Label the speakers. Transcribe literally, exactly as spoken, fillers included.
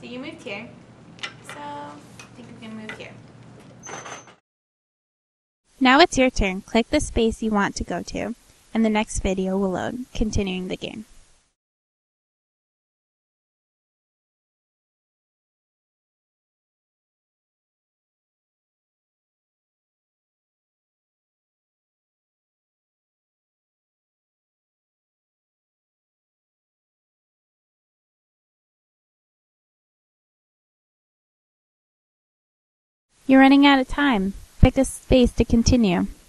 Speaker 1: So you moved here. So I think we can move here.
Speaker 2: Now it's your turn. Click the space you want to go to, and the next video will load, continuing the game. You're running out of time. Pick a space to continue.